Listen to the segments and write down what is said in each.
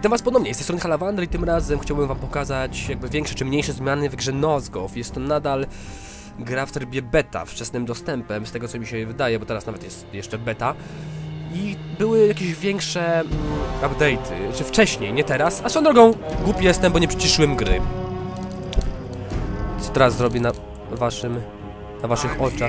Witam was ponownie, z tej strony Halawandry i tym razem chciałbym wam pokazać jakby większe czy mniejsze zmiany w grze Nosgow. Jest to nadal gra w trybie beta, wczesnym dostępem, z tego co mi się wydaje, bo teraz nawet jest jeszcze beta. I były jakieś większe update'y, czy wcześniej, nie teraz. A swoją drogą, głupi jestem, bo nie przyciszyłem gry. Co teraz zrobię na waszych oczach?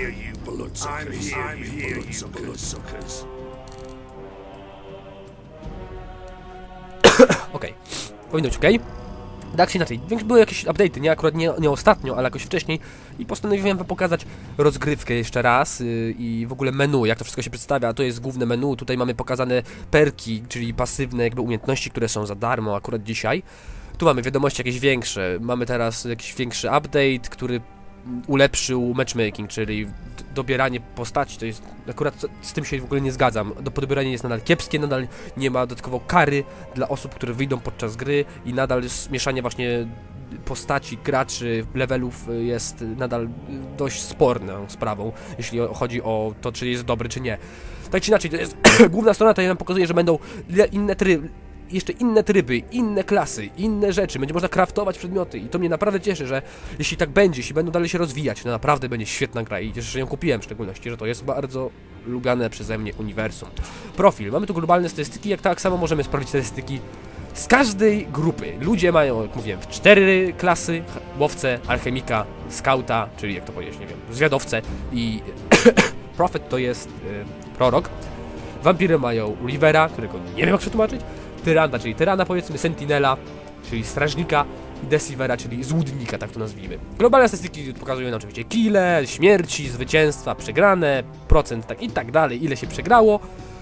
Okej, powinno być okej. Tak czy inaczej, były jakieś update'y, nie akurat nie ostatnio, ale jakoś wcześniej. I postanowiłem wam pokazać rozgrywkę jeszcze raz i w ogóle menu, jak to wszystko się przedstawia. To jest główne menu, tutaj mamy pokazane perki, czyli pasywne jakby umiejętności, które są za darmo akurat dzisiaj. Tu mamy wiadomości jakieś większe, mamy teraz jakiś większy update, który ulepszył matchmaking, czyli dobieranie postaci, to jest, akurat z tym się w ogóle nie zgadzam, dobieranie jest nadal kiepskie, nadal nie ma dodatkowo kary dla osób, które wyjdą podczas gry i nadal jest mieszanie właśnie postaci, graczy, levelów jest nadal dość sporną sprawą, jeśli chodzi o to, czy jest dobry, czy nie. Tak czy inaczej, to jest główna strona, to nam pokazuje, że będą inne tryby, jeszcze inne tryby, inne klasy, inne rzeczy, będzie można craftować przedmioty i to mnie naprawdę cieszy, że jeśli tak będzie, jeśli będą dalej się rozwijać, to naprawdę będzie świetna gra i cieszę się, że ją kupiłem w szczególności, że to jest bardzo lubiane przeze mnie uniwersum. Profil, mamy tu globalne statystyki, jak tak samo możemy sprawdzić statystyki z każdej grupy. Ludzie mają, jak mówiłem, 4 klasy, łowcę, alchemika, skauta, czyli jak to powiedzieć, nie wiem, zwiadowcę i Prophet to jest prorok. Wampiry mają Rivera, którego nie wiem jak przetłumaczyć, Tyrana, czyli Tyrana powiedzmy, Sentinela, czyli strażnika i Deceivera, czyli złudnika, tak to nazwijmy. Globalne statystyki pokazują nam oczywiście kile, śmierci, zwycięstwa, przegrane, procent tak i tak dalej, ile się przegrało.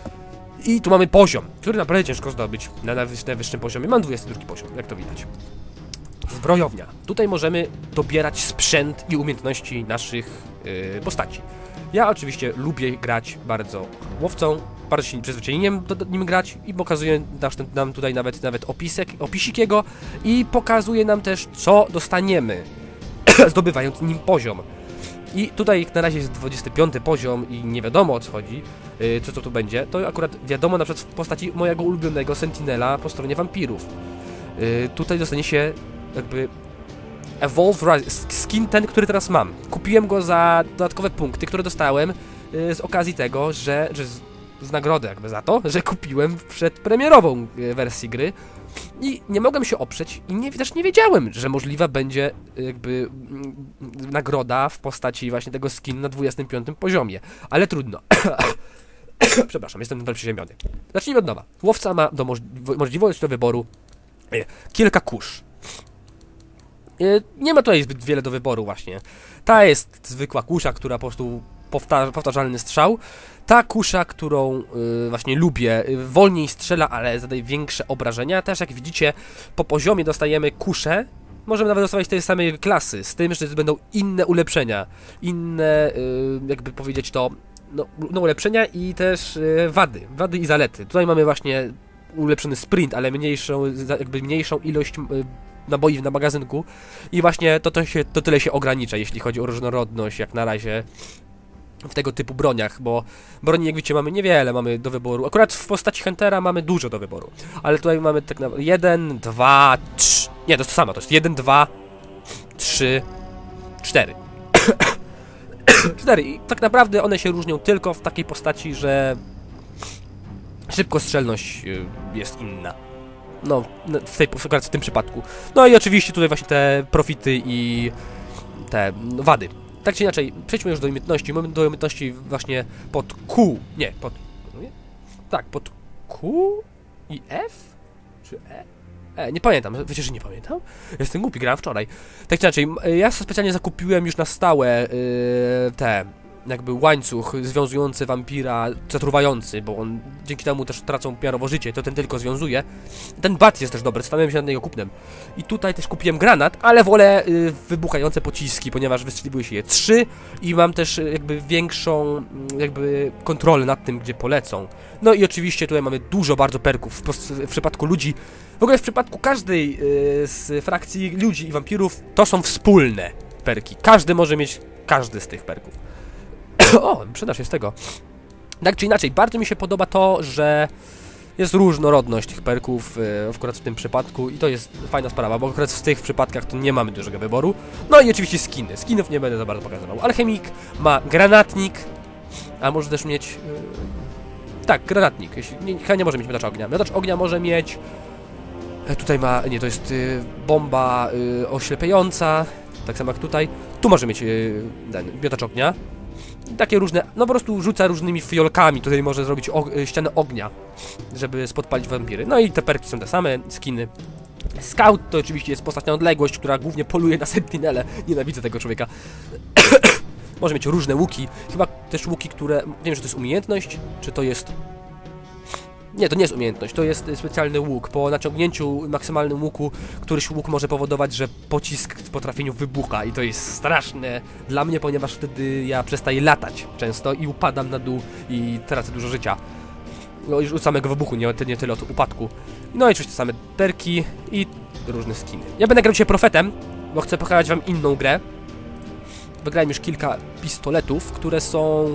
I tu mamy poziom, który naprawdę ciężko zdobyć na najwyższym poziomie. Mam 22 poziom, jak to widać. Zbrojownia. Tutaj możemy dobierać sprzęt i umiejętności naszych postaci. Ja oczywiście lubię grać bardzo łowcą, bardzo się przyzwyczaiłem do nim grać i pokazuje nam tutaj nawet opisik jego i pokazuje nam też, co dostaniemy, zdobywając nim poziom. I tutaj na razie jest 25 poziom i nie wiadomo o co chodzi, co tu będzie. To akurat wiadomo na przykład w postaci mojego ulubionego Sentinela po stronie wampirów. Tutaj dostanie się jakby Evolve skin ten, który teraz mam. Kupiłem go za dodatkowe punkty, które dostałem z okazji tego, że z nagrodę jakby za to, że kupiłem przedpremierową wersję gry i nie mogłem się oprzeć i też nie wiedziałem, że możliwa będzie jakby nagroda w postaci właśnie tego skin na 25 poziomie, ale trudno. Przepraszam, jestem nadal przeziębiony. Zacznijmy od nowa. Łowca ma możliwość do wyboru kilka kusz. Nie ma tutaj zbyt wiele do wyboru właśnie. Ta jest zwykła kusza, która po prostu powtarzalny strzał. Ta kusza, którą właśnie lubię, wolniej strzela, ale zadaje większe obrażenia. Też jak widzicie, po poziomie dostajemy kuszę. Możemy nawet dostawać tej samej klasy, z tym, że będą inne ulepszenia. Inne, jakby powiedzieć to, no ulepszenia i też wady i zalety. Tutaj mamy właśnie ulepszony sprint, ale mniejszą ilość naboi na magazynku i właśnie to tyle się ogranicza, jeśli chodzi o różnorodność, jak na razie w tego typu broniach, bo broni, jak widzicie, mamy niewiele, mamy do wyboru. Akurat w postaci Huntera mamy dużo do wyboru, ale tutaj mamy tak naprawdę 1, 2, 3, nie, to jest to samo, to jest 1, 2, 3, 4. 4 i tak naprawdę one się różnią tylko w takiej postaci, że szybkostrzelność jest inna. No, akurat w tym przypadku. No i oczywiście tutaj właśnie te profity i te wady. Tak czy inaczej, przejdźmy już do umiejętności. Mamy do umiejętności właśnie pod Q. Nie, pod... Nie? Tak, pod Q i F? Czy E? Nie pamiętam, wiecie, że nie pamiętam? Jestem głupi, grałem wczoraj. Tak czy inaczej, ja specjalnie zakupiłem już na stałe te... jakby łańcuch związujący wampira, zatruwający, bo on dzięki temu też tracą miarowo życie, to ten tylko związuje. Ten bat jest też dobry, stałem się nad niego kupnem. I tutaj też kupiłem granat, ale wolę wybuchające pociski, ponieważ wystrzeliwuje się je 3 i mam też jakby większą jakby kontrolę nad tym, gdzie polecą. No i oczywiście tutaj mamy dużo bardzo perków w przypadku ludzi. W ogóle w przypadku każdej z frakcji ludzi i wampirów to są wspólne perki. Każdy może mieć każdy z tych perków. O, przyda się z tego. Tak czy inaczej, bardzo mi się podoba to, że Jest różnorodność tych perków, akurat w tym przypadku i to jest fajna sprawa, bo akurat w tych przypadkach to nie mamy dużego wyboru. No i oczywiście skiny. Skinów nie będę za bardzo pokazywał. Alchemik ma granatnik, a może też mieć... tak, granatnik. Nie może mieć miotacz ognia. Miotacz ognia może mieć... tutaj ma... nie, to jest bomba oślepiająca, tak samo jak tutaj. Tu może mieć ten miotacz ognia. Takie różne, no po prostu rzuca różnymi fiolkami, tutaj może zrobić ścianę ognia, żeby podpalić wampiry. No i te perki są te same, skiny. Scout to oczywiście jest postać na odległość, która głównie poluje na sentinele. Nienawidzę tego człowieka. Może mieć różne łuki, chyba też łuki, które... nie wiem, czy to jest umiejętność, czy to jest... nie, to nie jest umiejętność, to jest specjalny łuk. Po naciągnięciu maksymalnym łuku, któryś łuk może powodować, że pocisk po trafieniu wybucha i to jest straszne dla mnie, ponieważ wtedy ja przestaję latać często i upadam na dół i tracę dużo życia. No już od samego wybuchu, nie tyle od upadku. No i oczywiście same perki i różne skiny. Ja będę grał dzisiaj profetem, bo chcę pokazać wam inną grę. Wygrałem już kilka pistoletów, które są...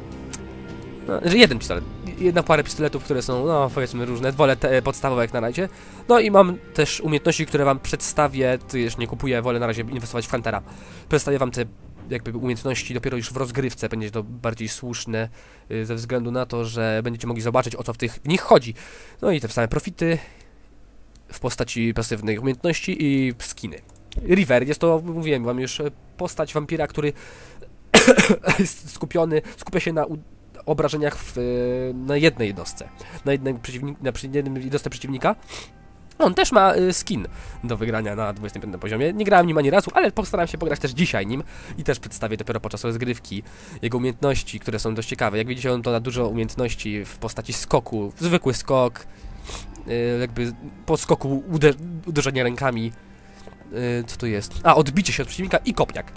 jeden pistolet. Jedna parę pistoletów, które są, no powiedzmy różne, wolę te podstawowe jak na razie. No i mam też umiejętności, które wam przedstawię, jeszcze nie kupuję, wolę na razie inwestować w Huntera. Przedstawię wam te jakby umiejętności dopiero już w rozgrywce, będzie to bardziej słuszne ze względu na to, że będziecie mogli zobaczyć, o co w nich chodzi. No i te same profity w postaci pasywnych umiejętności i skiny. River, jest to, mówiłem wam już, postać wampira, który jest skupia się na obrażeniach na jednej jednostce, na jednym jednostce przeciwnika. On też ma skin do wygrania na 25 poziomie. Nie grałem nim ani razu, ale postaram się pograć też dzisiaj nim i też przedstawię dopiero podczas rozgrywki jego umiejętności, które są dość ciekawe. Jak widzicie, on to ma dużo umiejętności w postaci skoku, zwykły skok, jakby po skoku uderzenie rękami. Co tu jest? A, odbicie się od przeciwnika i kopniak.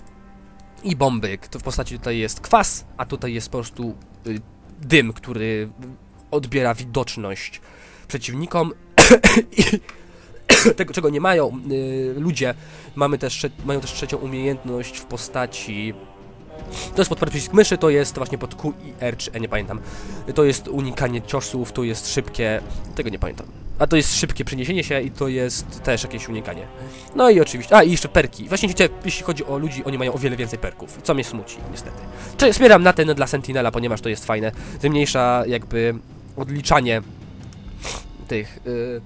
I bomby. To w postaci tutaj jest kwas, a tutaj jest po prostu dym, który odbiera widoczność przeciwnikom. I tego, czego nie mają ludzie, mają też trzecią umiejętność w postaci... to jest podparty przycisk myszy, to jest właśnie pod Q i R czy E, nie pamiętam. To jest unikanie ciosów, to jest szybkie... tego nie pamiętam. A to jest szybkie przeniesienie się i to jest też jakieś unikanie. No i oczywiście... a, i jeszcze perki. Właśnie wiecie, jeśli chodzi o ludzi, oni mają o wiele więcej perków, co mnie smuci, niestety. Czyli zbieram na ten dla Sentinela, ponieważ to jest fajne. Zmniejsza jakby odliczanie tych...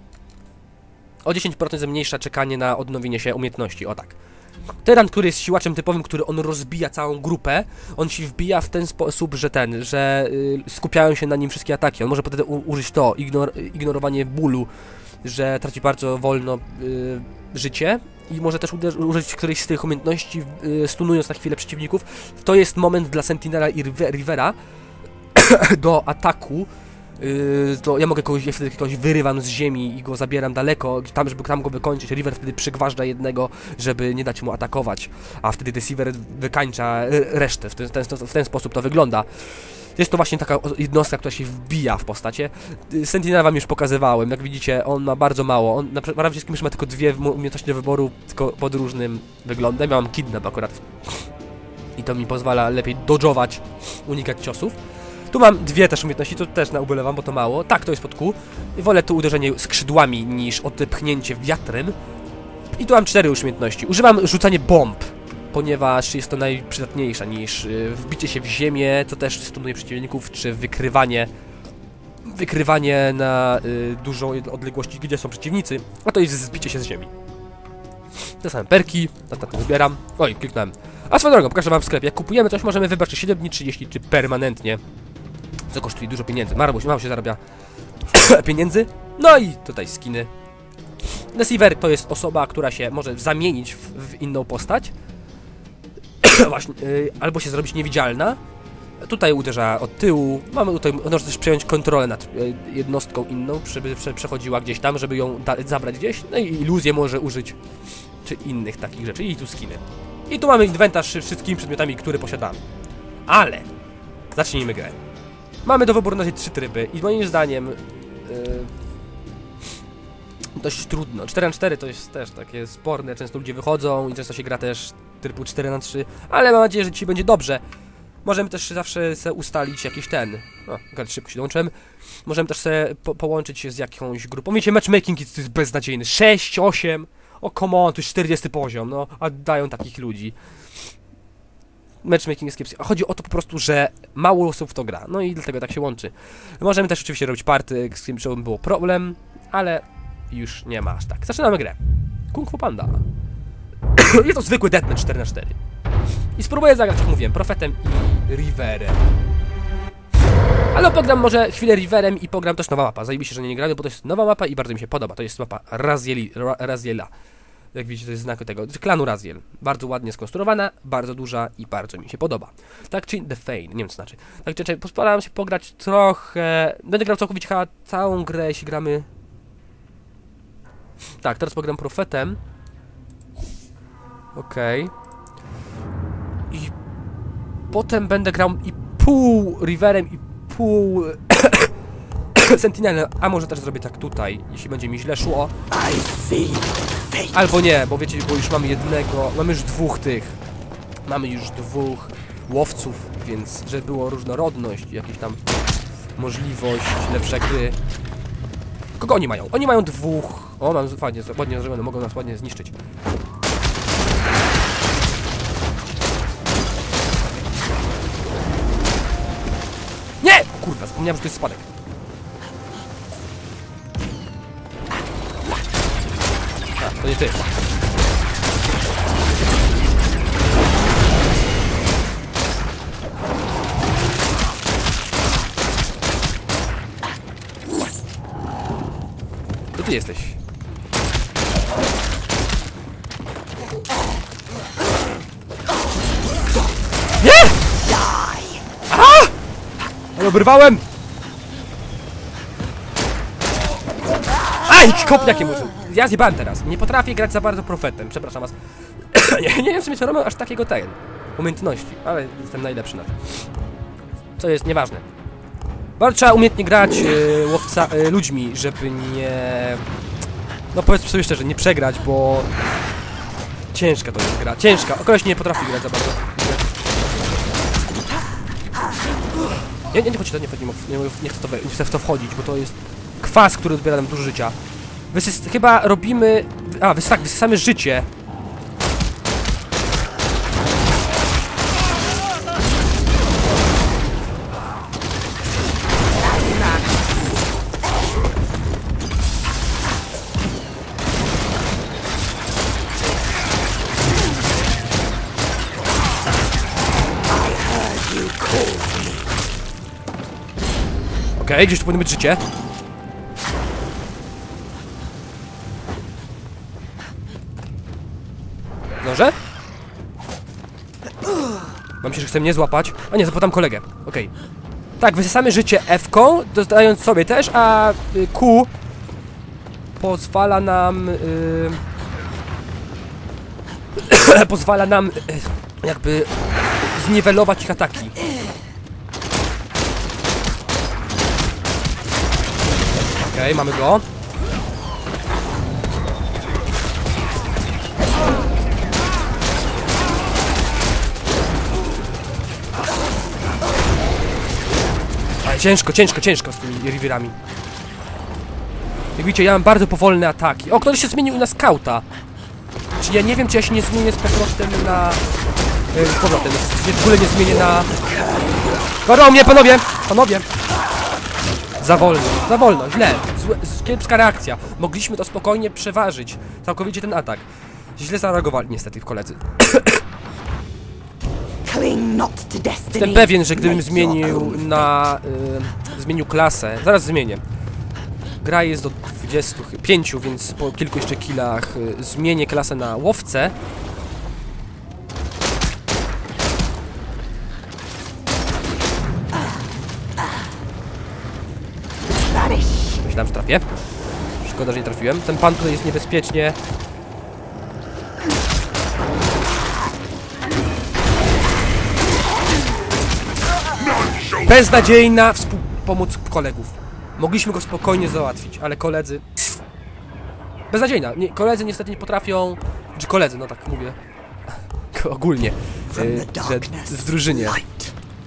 o 10% zmniejsza czekanie na odnowienie się umiejętności, o tak. Tyrant, który jest siłaczem typowym, który on rozbija całą grupę, on się wbija w ten sposób, że skupiają się na nim wszystkie ataki. On może potem użyć to, ignorowanie bólu, że traci bardzo wolno życie i może też użyć którejś z tych umiejętności, stunując na chwilę przeciwników. To jest moment dla Sentinela i Rivera do ataku. To ja mogę wtedy kogoś wyrywam z ziemi i go zabieram daleko, żeby tam go wykończyć. River wtedy przygważdża jednego, żeby nie dać mu atakować, a wtedy Deceiver wykańcza resztę. W ten sposób to wygląda. Jest to właśnie taka jednostka, która się wbija w postacie. Sentinela wam już pokazywałem, jak widzicie, on ma bardzo mało. On prawie wszystkim już ma tylko dwie umiejętności do wyboru, tylko pod różnym wyglądem. Ja mam kidnap akurat i to mi pozwala lepiej dodżować, unikać ciosów. Tu mam dwie też umiejętności, to też ubolewam, bo to mało. Tak, to jest pod Q. Wolę tu uderzenie skrzydłami niż odepchnięcie wiatrem. I tu mam 4 umiejętności. Używam rzucanie bomb, ponieważ jest to najprzydatniejsza niż wbicie się w ziemię, to też stunuje przeciwników, czy wykrywanie na dużą odległość, gdzie są przeciwnicy, a to jest zbicie się z ziemi. Te same perki, na to wybieram. Oj, kliknąłem. A swoją drogą, pokażę wam w sklepie. Jak kupujemy coś, możemy wybrać czy 7 dni, 30 czy permanentnie. Co kosztuje dużo pieniędzy. Mało się zarabia pieniędzy. No i tutaj skiny. Deceiver to jest osoba, która się może zamienić w inną postać. Właśnie, albo się zrobić niewidzialna. Tutaj uderza od tyłu. Mamy tutaj, może też przejąć kontrolę nad jednostką inną, żeby przechodziła gdzieś tam, żeby ją zabrać gdzieś. No i iluzję może użyć, czy innych takich rzeczy. I tu skiny. I tu mamy inwentarz z wszystkimi przedmiotami, które posiadamy. Ale zacznijmy grę. Mamy do wyboru na razie 3 tryby i moim zdaniem dość trudno. 4x4 to jest też takie sporne, często ludzie wychodzą i często się gra też trybu 4x3, ale mam nadzieję, że dzisiaj będzie dobrze. Możemy też zawsze se ustalić jakiś ten... O, szybko się dołączyłem. Możemy też se połączyć się z jakąś grupą. Wiecie, matchmaking jest beznadziejny. 6, 8... O, come on, to jest 40 poziom, no. A dają takich ludzi. Matchmaking jest kiepski. A chodzi o to po prostu, że mało osób w to gra. No i dlatego tak się łączy. Możemy też oczywiście robić party, z którym żeby było problem, ale już nie ma aż tak. Zaczynamy grę. Kung Fu Panda. Jest to zwykły deathmatch 4×4. I spróbuję zagrać, jak mówiłem, Prophetem i Riverem. Ale pogram może chwilę Riverem i pogram też nowa mapa. Zajebiście, że nie grałem, bo to jest nowa mapa i bardzo mi się podoba. To jest mapa Raziela. Jak widzicie, to jest znak tego klanu Raziel. Bardzo ładnie skonstruowana, bardzo duża i bardzo mi się podoba. Tak czy The Fane, nie wiem co znaczy. Tak czy postaram się pograć trochę... Będę grał całkowicie chyba całą grę, jeśli gramy... Tak, teraz pogram Prophetem. Okej. I potem będę grał i pół Riverem i pół Sentinelem, a może też zrobię tak tutaj, jeśli będzie mi źle szło. Albo nie, bo wiecie, bo już mamy jednego, mamy już dwóch tych. Mamy już dwóch łowców, więc żeby było różnorodność, jakieś tam możliwość, lepsze gry. Kogo oni mają? Oni mają dwóch. O, mam fajnie, ładnie zrobione, mogą nas ładnie zniszczyć. Nie! Kurwa, zapomniałem, że to jest spadek. A, to nie ty. To ty jesteś. Nie! A! Ale obrywałem! Aj! Kopniakiem muszę. Ja zjebałem teraz. Nie potrafię grać za bardzo Prophetem. Przepraszam was. nie wiem, czy mi robią aż takiego umiejętności, ale jestem najlepszy na to. Co jest nieważne. Bardzo trzeba umiejętnie grać ludźmi, żeby nie... No powiedzmy sobie szczerze, nie przegrać, bo... Ciężka to jest gra. Ciężka. Koleś nie potrafi grać za bardzo. Nie chodź, nie chcę w to wchodzić, bo to jest kwas, który odbiera nam dużo życia. Chyba robimy... A, wysysamy życie. Okej, gdzieś tu powinno być życie. Zdążę? Mam się, że chce mnie złapać. A nie, zapytam kolegę. Okej. Tak, wysysamy życie F-ką, dodając sobie też, a Q pozwala nam... pozwala nam jakby zniwelować ich ataki. Okej, mamy go. Ale ciężko z tymi riverami. Jak widzicie, ja mam bardzo powolne ataki. O, ktoś się zmienił na skauta. Czy ja nie wiem, czy ja się nie zmienię z powrotem na... w ogóle nie zmienię na... Goro mnie, panowie! Panowie! Za wolno, źle. Kiepska reakcja. Mogliśmy to spokojnie przeważyć. Całkowicie ten atak. Źle zareagowali niestety koledzy. Jestem pewien, że gdybym zmienił na... zmienił klasę. Zaraz zmienię. Gra jest do 25, więc po kilku jeszcze killach zmienię klasę na łowcę. Myślałem, że trafię. Szkoda, że nie trafiłem. Ten pan tutaj jest niebezpiecznie. Beznadziejna pomoc kolegów. Mogliśmy go spokojnie załatwić, ale koledzy... Beznadziejna. Koledzy niestety nie potrafią... koledzy, no tak mówię. Ogólnie. Że w drużynie.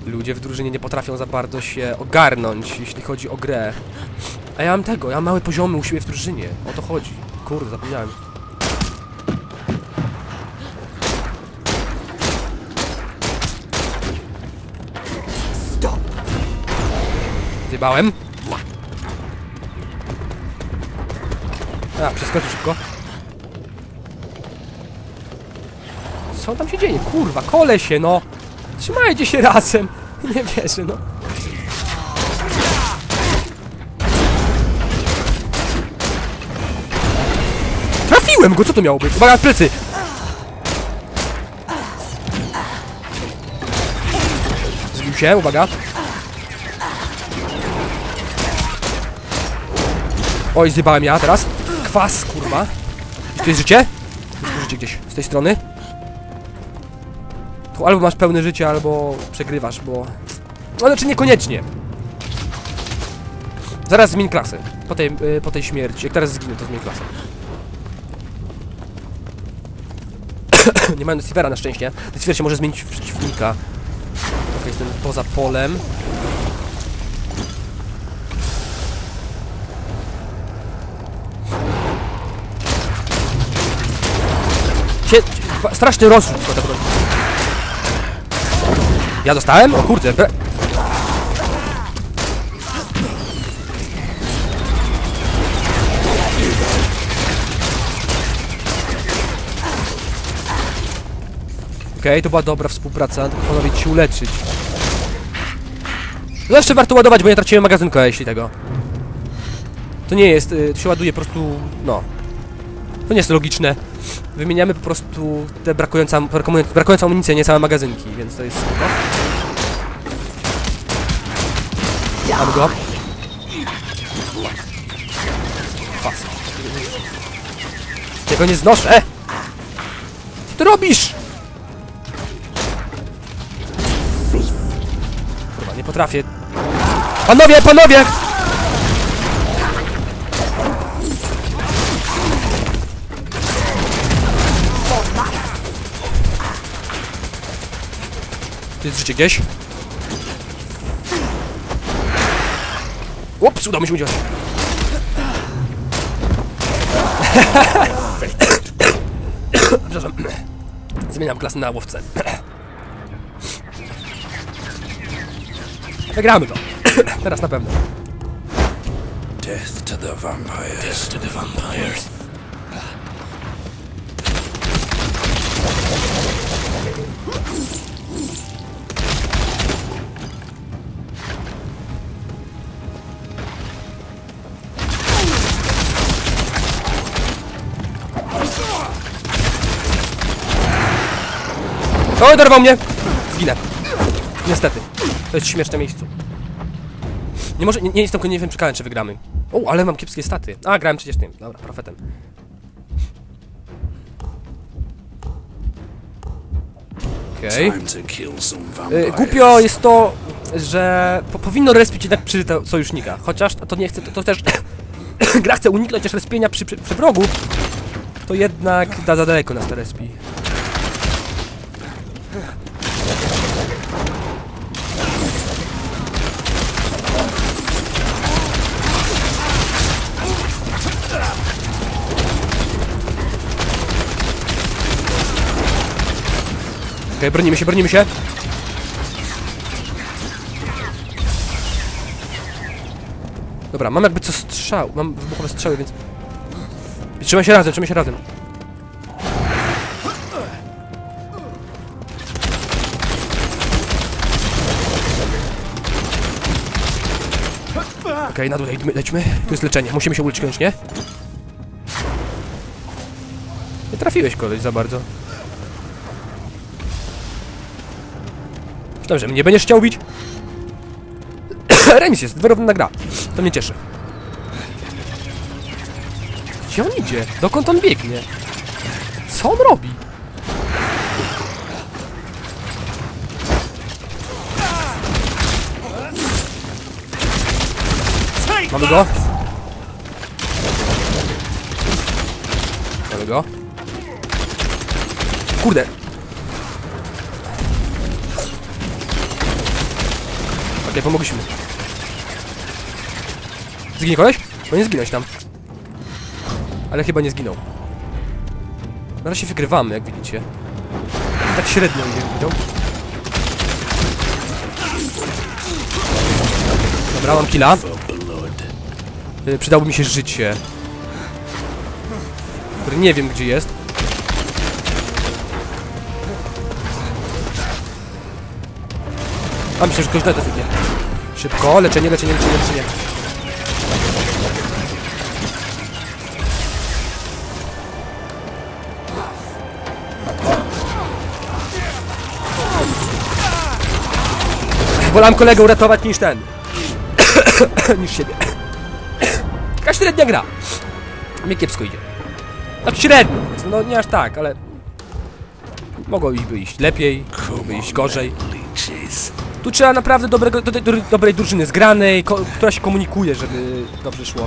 Ludzie w drużynie nie potrafią za bardzo się ogarnąć, jeśli chodzi o grę. A ja mam tego, ja mam małe poziomy u siebie w drużynie. O to chodzi. Kurde, zapomniałem. Zjebałem. A, przeskoczę szybko. Co tam się dzieje? Kurwa, kolesie, no! Trzymajcie się razem! Nie wierzę, no. Trafiłem go! Co to miało być? Uwaga, plecy! Zbił się, uwaga. Oj, zjebałem ja teraz. Kwas, kurwa. I tu jest życie? Jest tu życie gdzieś z tej strony. Tu albo masz pełne życie, albo przegrywasz, bo... No, znaczy niekoniecznie. Zaraz zmień klasę. Po tej śmierci. Jak teraz zginę, to zmień klasę. Nie mają Decivera na szczęście. Deciver się może zmienić w przeciwnika. Ok, jestem poza polem. Straszny rozrzut. Ja dostałem? O kurde. Okej, to była dobra współpraca. Panowie się uleczyć. Zawsze warto ładować, bo nie traciłem magazynka, jeśli tego. To nie jest, to się ładuje po prostu, no. To nie jest logiczne. Wymieniamy po prostu te brakującą amunicję, nie same magazynki, więc to jest spoko. Mamy go. Pas. Tego nie znoszę! Co ty robisz? Kurwa, nie potrafię. Panowie, panowie! Jest życie gdzieś. Ups, udało mi się udziałać. Przepraszam. Zmieniam klasę na łowcę. Wygramy to. Teraz na pewno. Death to the vampires. Death to the vampires. O, dorwał mnie! Zginę. Niestety. To jest śmieszne miejsce. Nie jestem nie wiem, czekałem, czy wygramy. O, ale mam kiepskie staty. A, grałem przecież tym. Dobra, profetem. Okej. Głupio jest to, że powinno respić jednak przy sojusznika. Chociaż to nie chce, to też... gra chce uniknąć też respienia przy wrogu. To jednak da za daleko nas to respi. Okej, bronimy się, bronimy się. Dobra, mam jakby co strzał. Mam wybuchowe strzały, więc... Trzymaj się razem, trzymaj się razem. Okej, na dół lećmy. Tu jest leczenie, musimy się uleczyć koniecznie. Nie trafiłeś koleś za bardzo. Dobrze, mnie będziesz chciał bić? Remis jest, wyrówna gra. To mnie cieszy. Gdzie on idzie? Dokąd on biegnie? Co on robi? Mamy go? Mamy go? Kurde! Okej, pomogliśmy. Zginie koleś? No nie zginąć tam. Ale chyba nie zginął. Na razie wygrywamy, jak widzicie. Tak średnio nie widzą. Dobra, mam killa. Przydałoby mi się życie. Który nie wiem gdzie jest. A myślę, że ktoś na to wygnie. Szybko, leczenie. Wolałem kolegę uratować niż ten. niż siebie. Taka średnia gra. Mnie kiepsko idzie. Tak średnio. No nie aż tak, ale... Mogło iść lepiej, mogło iść gorzej. Tu trzeba naprawdę dobrej drużyny zgranej, która się komunikuje, żeby dobrze szło.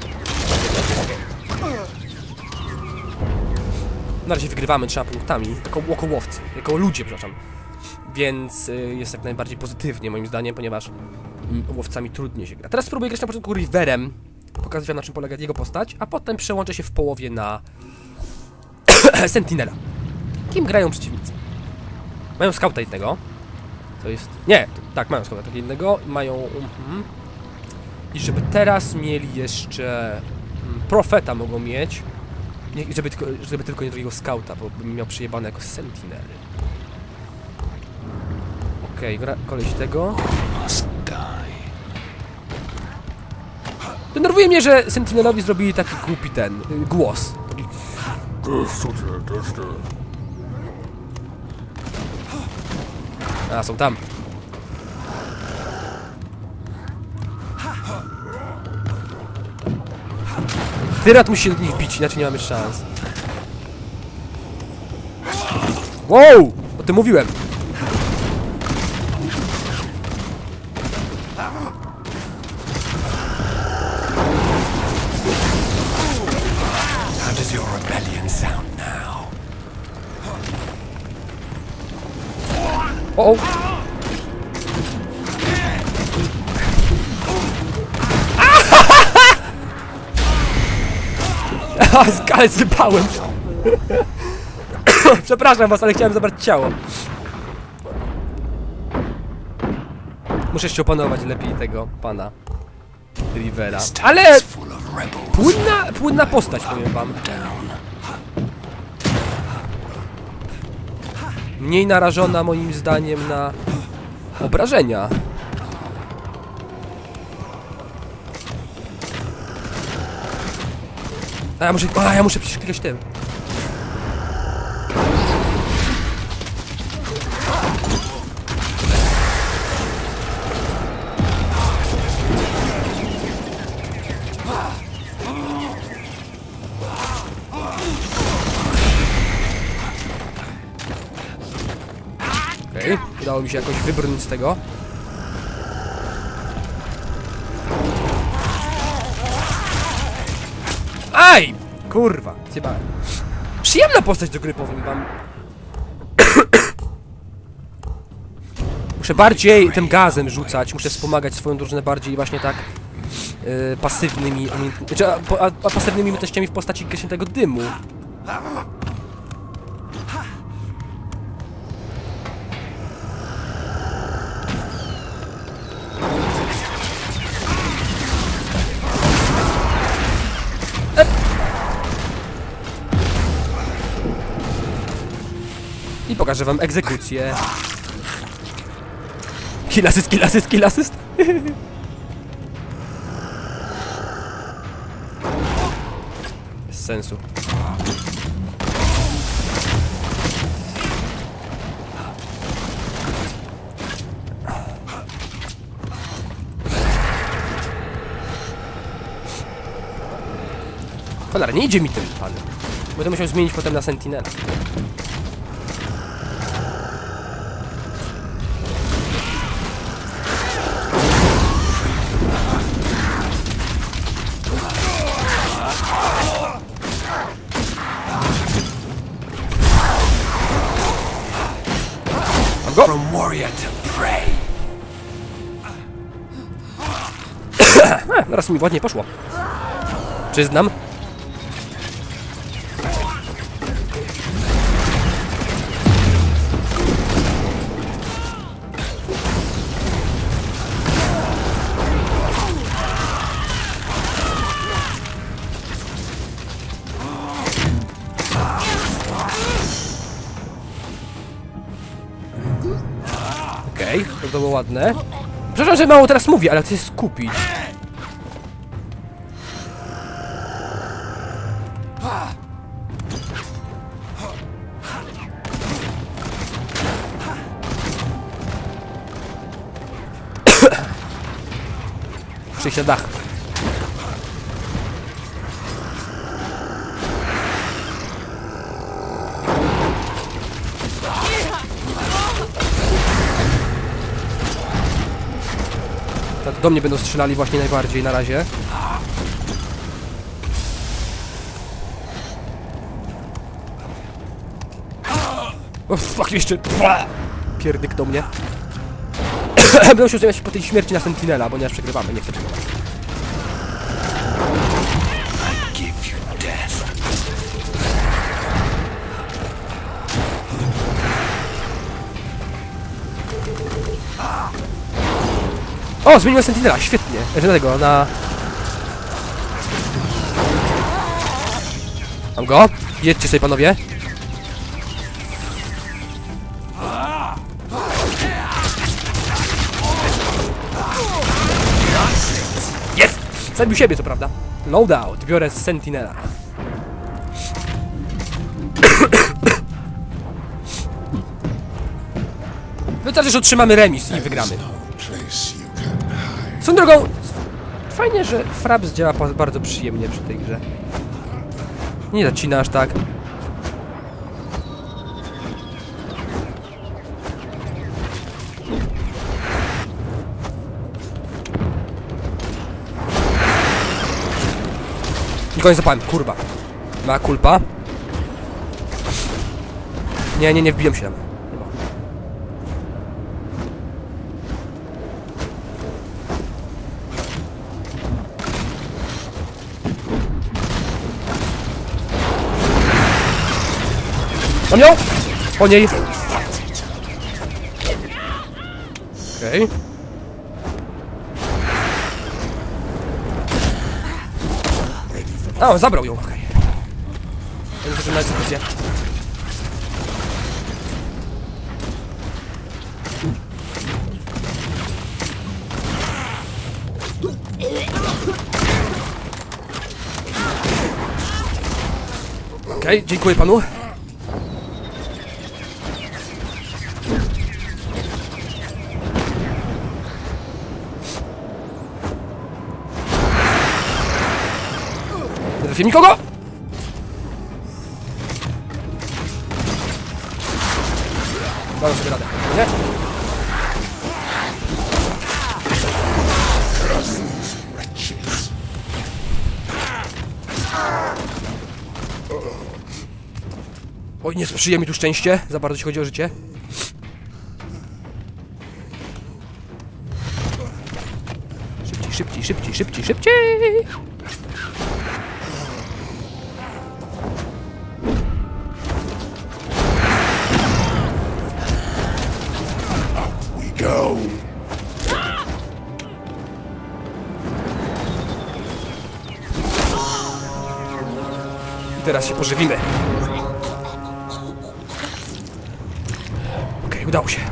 Na razie wygrywamy 3 punktami, jako łowcy, jako ludzie, przepraszam. Więc jest jak najbardziej pozytywnie moim zdaniem, ponieważ łowcami trudniej się gra. Teraz spróbuję grać na początku Riverem, pokazać wam na czym polega jego postać, a potem przełączę się w połowie na Sentinela. Kim grają przeciwnicy? Mają skauta jednego. To jest... Nie, tak, mają skauta jednego. Mają... I żeby teraz mieli jeszcze... Profeta mogą mieć. Nie, żeby tylko nie drugiego skauta, bo bym miał przyjebane jako Sentinel. Okej, koleś tego. Denerwuje mnie, że Sentinelowi zrobili taki głupi ten... głos. Taki... A, są tam. Tyrat musi się do nich bić, inaczej nie mamy szans. Wow! O tym mówiłem. How does your rebellion sound now? O! Ale zjebałem. Przepraszam was, ale chciałem zabrać ciało. Muszę jeszcze opanować lepiej tego pana Rivera. Ale płynna postać, powiem wam. Mniej narażona moim zdaniem na obrażenia. Ja muszę przecież klikać tym. Okej, udało mi się jakoś wybrnąć z tego. Aj! Kurwa, zjebałem. Przyjemna postać do gry, powiem wam. Muszę bardziej tym gazem rzucać, muszę wspomagać swoją drużynę bardziej właśnie tak pasywnymi pasywnymi umiejętnościami w postaci gaśniętego dymu. I pokażę wam egzekucję. Kill assist. Bez sensu. Cholera, nie idzie mi tym panem. Będę musiał zmienić potem na Sentinela. From warrior to prey. Raz mi ładnie poszło. Przyznam. Okej, to było ładne. Przepraszam, że mało teraz mówię, ale chcę się skupić. Przyjść na dach. Tak do mnie będą strzelali właśnie najbardziej na razie. O fuck, jeszcze pierdyk do mnie. Będę musiał zajmować się po tej śmierci na Sentinela, bo nie przegrywamy, nie chcę przegrywać. O, zmieniłem Sentinela, świetnie. Dlatego na... Mam go. Jedźcie sobie, panowie. Jest! Zabił siebie, co prawda. Loadout. Biorę Sentinela. Wystarczy, że otrzymamy remis i wygramy. Swoją drogą, fajnie, że Fraps działa bardzo przyjemnie przy tej grze. Nie zacina aż tak. Nikogo nie zapałem, kurwa. Ma kulpa. Nie wbiłem się tam. On ją! O niej! Okej. A, on zabrał ją, okej. Ja zaczynam na egzekucję. Okej, dziękuję panu. Nie trafię nikogo! Dałem sobie radę, nie? Oj, nie sprzyja mi tu szczęście, za bardzo jeśli chodzi o życie. Szybciej! Go. I teraz się pożywimy. Okej, udało się.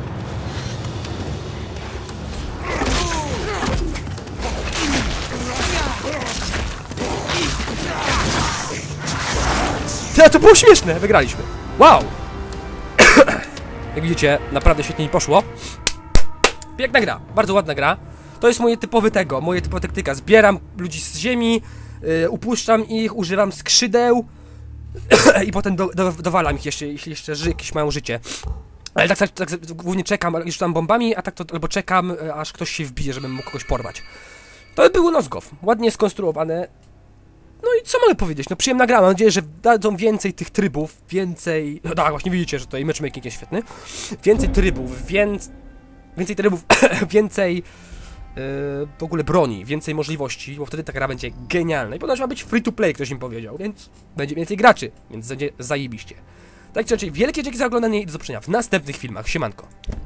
To było śmieszne, wygraliśmy. Wow! Jak widzicie, naprawdę świetnie mi poszło. Piękna gra, bardzo ładna gra. To jest moja typowa taktyka. Zbieram ludzi z ziemi, upuszczam ich, używam skrzydeł i potem dowalam ich jeszcze, jeśli jeszcze jakieś mają życie. Ale tak głównie czekam, już tam bombami, a tak to albo czekam, aż ktoś się wbije, żebym mógł kogoś porwać. To było Nosgow, ładnie skonstruowane. No i co mogę powiedzieć? No przyjemna gra, mam nadzieję, że dadzą więcej tych trybów, więcej... No tak, właśnie widzicie, że tutaj matchmaking jest świetny. Więcej trybów, więcej w ogóle broni, więcej możliwości, bo wtedy ta gra będzie genialna. I ponoć ma być free to play, ktoś im powiedział, więc będzie więcej graczy, więc będzie zajebiście. Tak czy inaczej, wielkie dzięki za oglądanie i do zobaczenia w następnych filmach. Siemanko.